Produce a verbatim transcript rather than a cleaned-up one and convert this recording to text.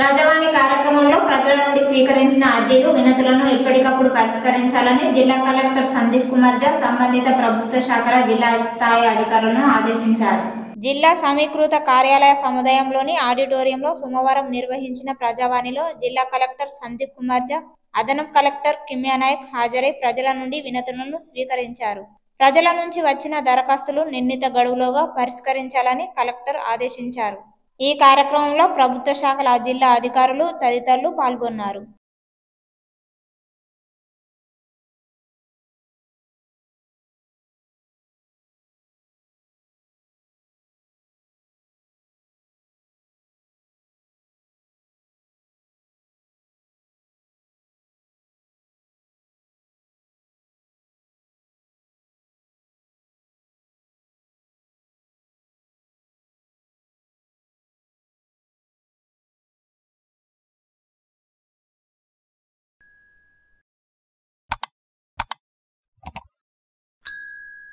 ప్రజావాణి కార్యక్రమంలో ప్రజల నుండి స్వీకరించిన అర్జీలు వినతులను ఎప్పటికప్పుడు పరిష్కరించాలని జిల్లా కలెక్టర్ సందీప్ కుమార్ ఝా సంబంధిత ప్రభుత్వ శాఖల జిల్లా స్థాయి అధికారులను ఆదేశించారు. జిల్లా సమీకృత కార్యాలయ సముదాయంలోని ఆడిటోరియంలో సోమవారం నిర్వహించిన ప్రజావాణిలో జిల్లా కలెక్టర్ సందీప్ కుమార్ ఝా, అదనపు కలెక్టర్ కిమ్యా నాయక్ హాజరై ప్రజల నుండి వినతులను స్వీకరించారు. ప్రజల నుంచి వచ్చిన దరఖాస్తులు నిర్ణీత గడువులోగా పరిష్కరించాలని కలెక్టర్ ఆదేశించారు. ఈ కార్యక్రమంలో ప్రభుత్వ శాఖల జిల్లా అధికారులు తదితరులు పాల్గొన్నారు.